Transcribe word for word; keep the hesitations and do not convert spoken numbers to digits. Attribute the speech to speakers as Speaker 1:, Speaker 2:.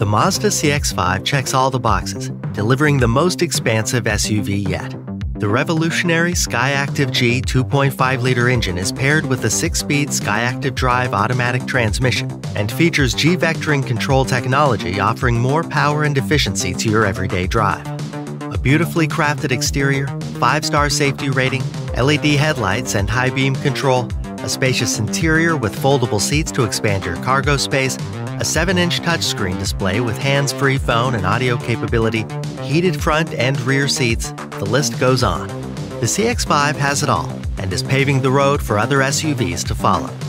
Speaker 1: The Mazda C X five checks all the boxes, delivering the most expansive S U V yet. The revolutionary SkyActiv G two point five liter engine is paired with a six-speed SkyActiv Drive automatic transmission and features G-vectoring control technology, offering more power and efficiency to your everyday drive. A beautifully crafted exterior, five-star safety rating, L E D headlights and high beam control, a spacious interior with foldable seats to expand your cargo space, a seven inch touchscreen display with hands-free phone and audio capability, heated front and rear seats, the list goes on. The C X five has it all and is paving the road for other S U Vs to follow.